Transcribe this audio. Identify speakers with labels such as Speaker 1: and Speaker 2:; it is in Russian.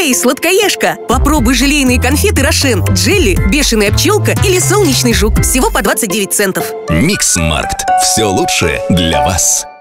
Speaker 1: Эй, сладкоежка, попробуй желейные конфеты «Рошен», джелли, бешеная пчелка или солнечный жук. Всего по 29 центов.
Speaker 2: Микс Маркт. Все лучшее для вас.